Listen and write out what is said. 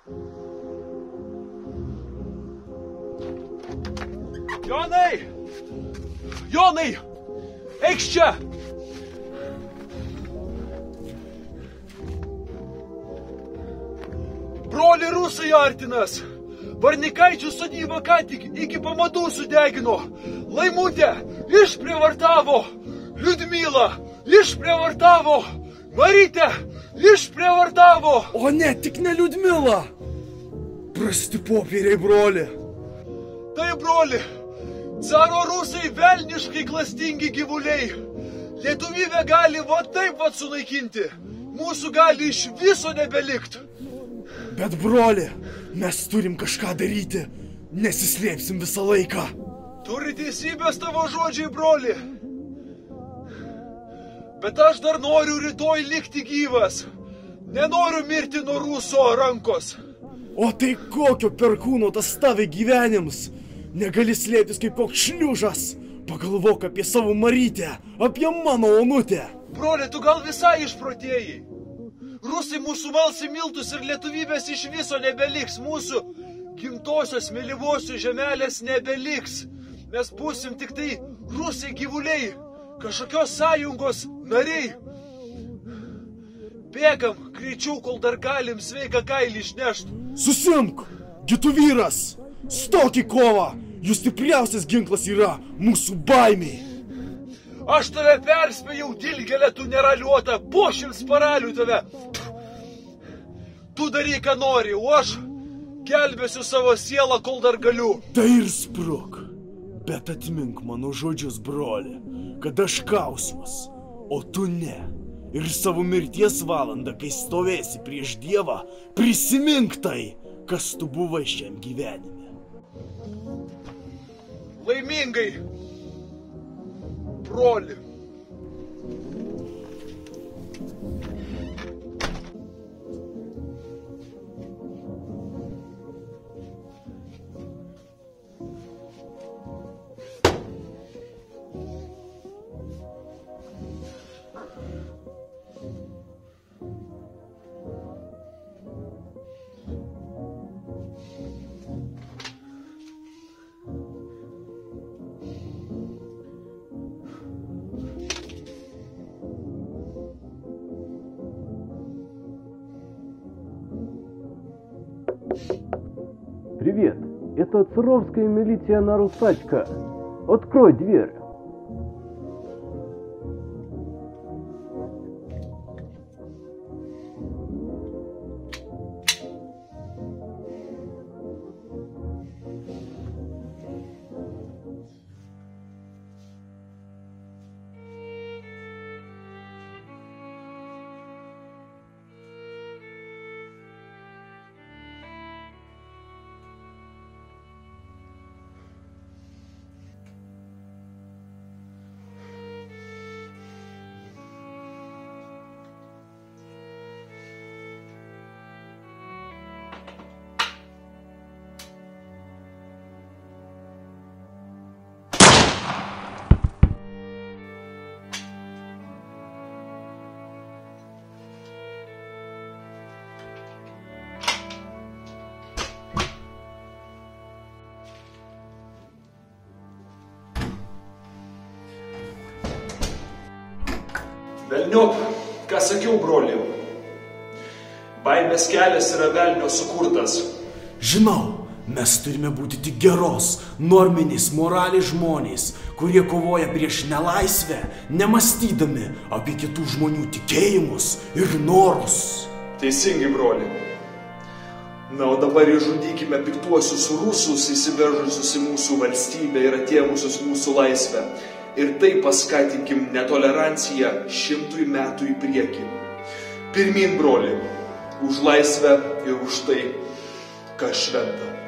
Jonai! Jonai! Eikš čia! Broli rusai artinas! Varnikaičių sodybą ką tik iki pamatų sudegino! Laimutę išprievartavo! Liudmilą išprievartavo! Marytę išprievartavo! O ne, tik ne Liudmila! Prasti popieriai, broli! Tai, broli, caro rusai velniškai klastingi gyvuliai. Lietuvybę gali va taip va sunaikinti. Mūsų gali iš viso nebelikt. Bet, broli, mes turim kažką daryti. Nesislėpsim visą laiką. Turi teisybės tavo žodžiai, broli. Bet aš dar noriu rytoj likti gyvas. Nenoriu mirti nuo ruso rankos. O tai kokio perkūno tas tave gyvenims? Negali slėptis kaip koks šliužas. Pagalvok apie savo Marytę, apie mano onutę. Broli, tu gal visai išprotėjai. Rusai mūsų mals į miltus ir lietuvybės iš viso nebeliks. Mūsų gimtosios mėlyvosios žemelės nebeliks. Mes būsim tik tai rusai gyvuliai, kažkokios sąjungos nariai. Bėgam greičiau, kol dar galim sveiką kailį išnešt. Susimk, gitų vyras, stok į kovą. Jų stipriausias ginklas yra mūsų baimiai. Aš tave perspėjau, dilgelė, tu neraliuota, pošims paralių tave. Tu daryk, ką nori, o aš gelbėsiu savo sielą, kol dar galiu. Tai ir spruk, bet atmink mano žodžius, broli, kad aš kausiuos, o tu ne. Ir savo mirties valandą, kai stovėsi prieš Dievą, prisimink tai, kas tu buvai šiam gyvenime. Laimingai, broli. Привет, это Царовская милиция на Русачка. Открой дверь. Velniop, ką sakiau, broli. Baimės kelias yra velnio sukurtas. Žinau, mes turime būti tik geros, norminės, moraliai žmonės, kurie kovoja prieš nelaisvę, nemąstydami apie kitų žmonių tikėjimus ir norus. Teisingai, broli. Na, o dabar išžudykime piktuosius rusus įsiveržusius į mūsų valstybę ir atėmusius mūsų laisvę. Ir tai paskatinkim netoleranciją 100 metų į priekį. Pirmyn, broli, už laisvę ir už tai, kas šventa.